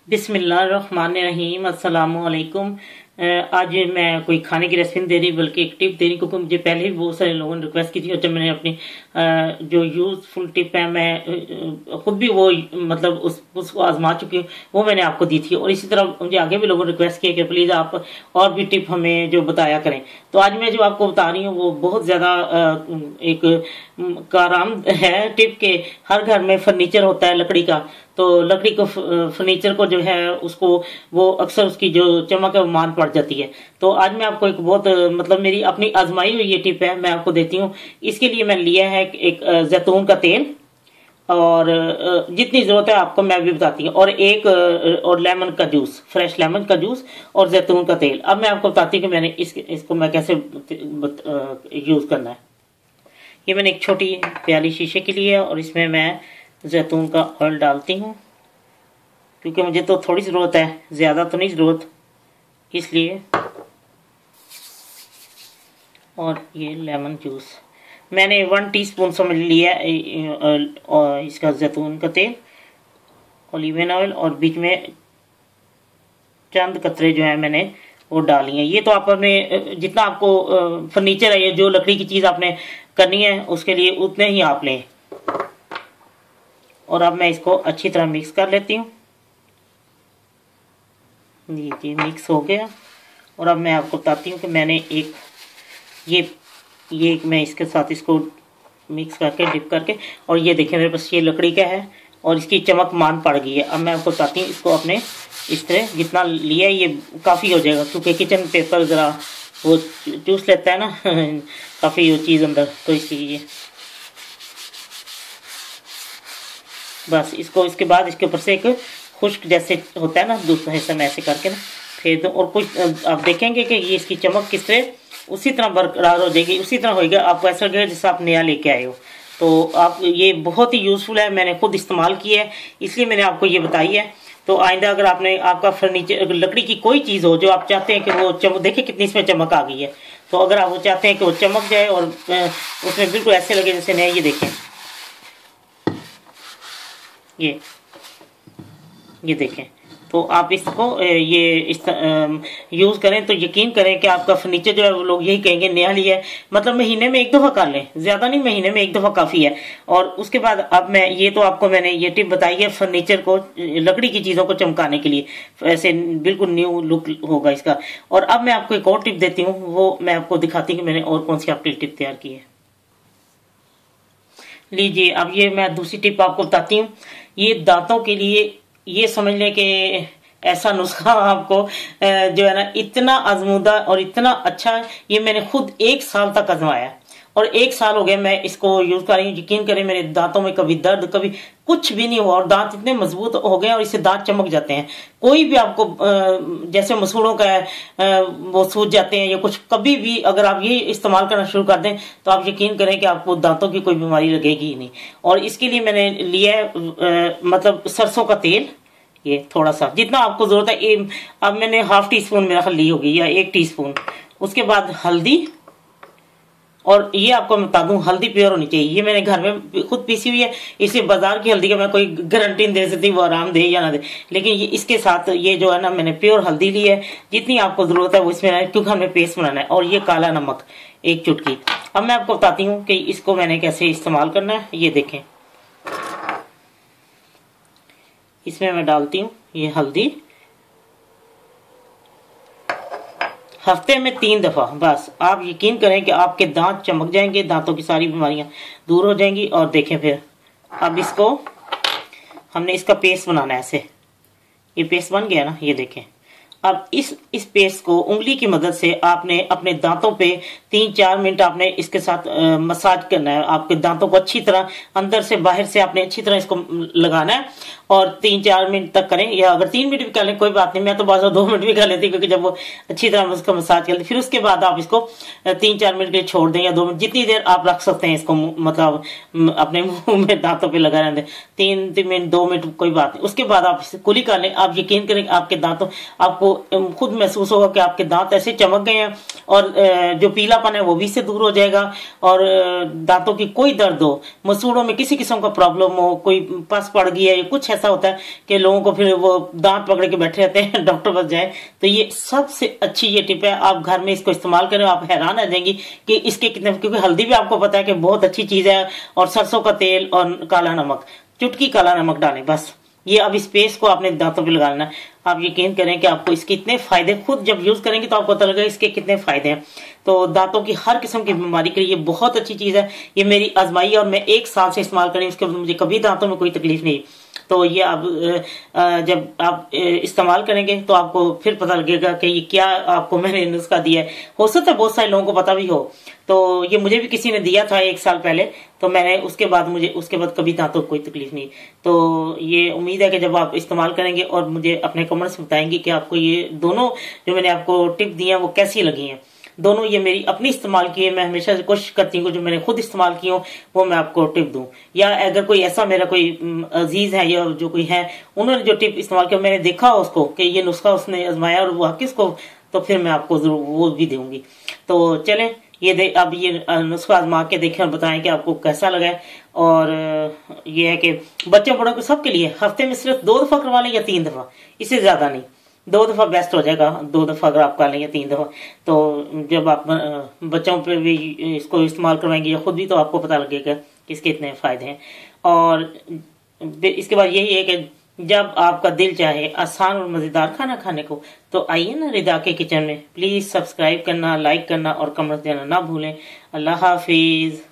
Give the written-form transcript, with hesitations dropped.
बिस्मिल्लाहिर्रहमानिर्रहीम अस्सलाम वालेकुम। आज मैं कोई खाने की रेसिपी दे रही बल्कि एक टिप दे रही, क्योंकि मुझे पहले भी बहुत सारे लोगों ने रिक्वेस्ट की थी और जब मैंने अपनी जो यूजफुल टिप है मैं खुद भी वो मतलब उसको आजमा चुकी हूँ, वो मैंने आपको दी थी। और इसी तरह मुझे आगे भी लोगों ने रिक्वेस्ट किया कि प्लीज़ आप और भी टिप हमें जो बताया करें। तो आज मैं जो आपको बता रही हूँ वो बहुत ज़्यादा एक कारआम है टिप के। हर घर में फर्नीचर होता है लकड़ी का, तो लकड़ी को फर्नीचर को जो है उसको वो अक्सर उसकी जो चमक है वो मान पड़ जाती है। तो आज मैं आपको एक बहुत मतलब मेरी अपनी आजमाई हुई ये टिप है, मैं आपको देती हूँ। इसके लिए मैं लिया है एक जैतून का तेल, और जितनी जरूरत है आपको मैं भी बताती हूँ, और एक और लेमन का जूस, फ्रेश लेमन का जूस और जैतून का तेल। अब मैं आपको बताती हूँ कि मैंने इसको मैं कैसे यूज करना है। ये मैंने एक छोटी प्याली शीशे के लिए और इसमें मैं जैतून का ऑयल डालती हूँ, क्योंकि मुझे तो थोड़ी ज़रूरत है, ज़्यादा तो नहीं ज़रूरत, इसलिए। और ये लेमन जूस मैंने 1 टीस्पून समझ लिया और इसका जैतून का तेल, ओलिवन ऑयल, और बीच में चंद कतरे जो है मैंने वो डाली हैं। ये तो आप अपने जितना आपको फर्नीचर है, ये जो लकड़ी की चीज़ आपने करनी है उसके लिए उतने ही आप लें। और अब मैं इसको अच्छी तरह मिक्स कर लेती हूँ। जी मिक्स हो गया। और अब मैं आपको बताती हूँ कि मैंने एक ये मैं इसके साथ इसको मिक्स करके डिप करके, और ये देखिए मेरे पास ये लकड़ी का है और इसकी चमक मान पड़ गई है। अब मैं आपको बताती हूँ इसको अपने इस तरह जितना लिया ये काफ़ी हो जाएगा, क्योंकि किचन पेपर ज़रा वो चूस लेता है ना काफ़ी वो चीज़ अंदर, तो इसलिए बस इसको इसके बाद इसके ऊपर से एक खुश्क जैसे होता है ना दूसरा हिस्सा में ऐसे करके ना फेर दो। और कुछ आप देखेंगे कि ये इसकी चमक किस तरह उसी तरह बरकरार हो जाएगी, उसी तरह होएगा, आपको ऐसा लगेगा जैसे आप नया लेके आए हो। तो आप ये बहुत ही यूज़फुल है, मैंने खुद इस्तेमाल किया है इसलिए मैंने आपको ये बताई है। तो आइंदा अगर आपने आपका फर्नीचर लकड़ी की कोई चीज़ हो जो आप चाहते हैं कि वो चमक, देखिए कितनी इसमें चमक आ गई है, तो अगर आप वो चाहते हैं कि वो चमक जाए और उसमें बिल्कुल ऐसे लगे जैसे नया, ये देखें, ये देखें। तो आप इसको यूज़ करें तो यकीन करें कि आपका फर्नीचर जो है वो लोग यही कहेंगे नया लिया है। मतलब महीने में एक दफ़ा कर लें, ज़्यादा नहीं, महीने में एक दफ़ा काफ़ी है। और उसके बाद अब मैं ये तो आपको मैंने ये टिप बताई है फर्नीचर को, लकड़ी की चीज़ों को चमकाने के लिए, ऐसे बिल्कुल न्यू लुक होगा इसका। और अब मैं आपको एक और टिप देती हूँ, वो मैं आपको दिखाती हूँ कि मैंने और कौन सी आपके लिए टिप तैयार की है। लीजिए अब ये मैं दूसरी टिप आपको बताती हूँ। ये दांतों के लिए, ये समझ लें कि ऐसा नुस्खा आपको जो है ना इतना आजमूदा और इतना अच्छा, ये मैंने खुद 1 साल तक आजमाया और 1 साल हो गया मैं इसको यूज कर रही हूँ। यकीन करें मेरे दांतों में कभी दर्द कभी कुछ भी नहीं हुआ, और दांत इतने मजबूत हो गए और इससे दांत चमक जाते हैं। कोई भी आपको जैसे मसूड़ों का वो सूज जाते हैं या कुछ, कभी भी अगर आप ये इस्तेमाल करना शुरू कर दें तो आप यकीन करें कि आपको दांतों की कोई बीमारी लगेगी ही नहीं। और इसके लिए मैंने लिया मतलब सरसों का तेल, ये थोड़ा सा जितना आपको जरूरत है। अब मैंने ½ टीस्पून मेरा ली होगी या 1 टीस्पून। उसके बाद हल्दी, और ये आपको मैं बता दूं हल्दी प्योर होनी चाहिए। ये मैंने घर में खुद पीसी हुई है, इसलिए बाजार की हल्दी का मैं कोई गारंटी नहीं दे सकती वो आराम दे या ना दे, लेकिन ये इसके साथ ये जो है ना मैंने प्योर हल्दी ली है, जितनी आपको जरूरत है वो इसमें, क्योंकि हमें पेस्ट बनाना है। और ये काला नमक 1 चुटकी। अब मैं आपको बताती हूँ कि इसको मैंने कैसे इस्तेमाल करना है। ये देखें, इसमें मैं डालती हूँ ये हल्दी, हफ्ते में 3 दफा बस। आप यकीन करें कि आपके दांत चमक जाएंगे, दांतों की सारी बीमारियां दूर हो जाएंगी। और देखें फिर अब इसको हमने इसका पेस्ट बनाना है। ऐसे ये पेस्ट बन गया ना, ये देखें। अब इस पेस्ट को उंगली की मदद से आपने अपने दांतों पे 3-4 मिनट आपने इसके साथ मसाज करना है। आपके दांतों को अच्छी तरह अंदर से बाहर से आपने अच्छी तरह इसको लगाना है और 3-4 मिनट तक करें, या अगर 3 मिनट भी कर लें कोई बात नहीं, मैं तो बाज़ 2 मिनट भी कर लेती हूँ, क्योंकि जब वो अच्छी तरह उसका मसाज कर लें फिर उसके बाद आप इसको 3-4 मिनट के लिए छोड़ दें, या 2 मिनट, जितनी देर आप रख सकते हैं इसको, मतलब अपने मुंह में दांतों पे लगा रहने दें। 3 मिनट 2 मिनट कोई बात नहीं, उसके बाद आप कुली कर लें। आप यकीन करें आपके दांतों, आपको खुद महसूस होगा कि आपके दांत ऐसे चमक गए हैं और जो पीला पीलापन है वो भी इससे दूर हो जाएगा। और दांतों की कोई दर्द हो, मसूड़ों में किसी किस्म का प्रॉब्लम हो, कोई पस पड़ गई है, कुछ ऐसा होता है कि लोगों को फिर वो दांत पकड़ के बैठे रहते हैं डॉक्टर पास जाए, तो ये सबसे अच्छी ये टिप है। आप घर में इसको इस्तेमाल करें, आप हैरान आ जाएंगी कि इसके कितने, क्योंकि हल्दी भी आपको पता है कि बहुत अच्छी चीज है, और सरसों का तेल और काला नमक, चुटकी काला नमक डालें बस। ये अब इस पेस्ट को आपने दांतों पे लगाना है। आप यकीन करें कि आपको इसके इतने फायदे, खुद जब यूज करेंगे तो आपको पता लगेगा इसके कितने फायदे हैं। तो दांतों की हर किस्म की बीमारी के लिए ये बहुत अच्छी चीज है। ये मेरी आजमाई और मैं 1 साल से इस्तेमाल करें, उसके बाद मुझे कभी दांतों में कोई तकलीफ नहीं। तो ये आप जब आप इस्तेमाल करेंगे तो आपको फिर पता लगेगा कि ये क्या आपको मैंने नुस्खा दिया है। हो सकता है बहुत सारे लोगों को पता भी हो। तो ये मुझे भी किसी ने दिया था 1 साल पहले, तो मैंने उसके बाद कभी दांतों को कोई तकलीफ नहीं। तो ये उम्मीद है कि जब आप इस्तेमाल करेंगे और मुझे अपने कमेंट्स में बताएंगे कि आपको ये दोनों जो मैंने आपको टिप दी है वो कैसी लगी हैं। दोनों ये मेरी अपनी इस्तेमाल की है, मैं हमेशा से कोशिश करती हूँ जो मैंने खुद इस्तेमाल की हो वो मैं आपको टिप दूं। या अगर कोई ऐसा मेरा कोई अजीज है या जो कोई है, उन्होंने जो टिप इस्तेमाल किया, मैंने देखा उसको कि ये नुस्खा उसने आजमाया और वो किसको, तो फिर मैं आपको जरूर वो भी दूंगी। तो चलें अब ये नुस्खा आजमा के देखें और बताएं कि आपको कैसा लगा है। और ये है कि बच्चों बड़ों को सबके लिए हफ्ते में सिर्फ 2 दफा करवा लें या 3 दफा, इससे ज्यादा नहीं। 2 दफा बेस्ट हो जाएगा, 2 दफा अगर आप कर लें या 3 दफा। तो जब आप बच्चों पे भी इसको इस्तेमाल करवाएंगे या खुद भी, तो आपको पता लगेगा कि इसके इतने फायदे हैं। और इसके बाद यही है कि जब आपका दिल चाहे आसान और मजेदार खाना खाने को, तो आइए ना रिदा के किचन में। प्लीज सब्सक्राइब करना, लाइक करना और कमेंट देना ना भूलें। अल्लाह हाफिज।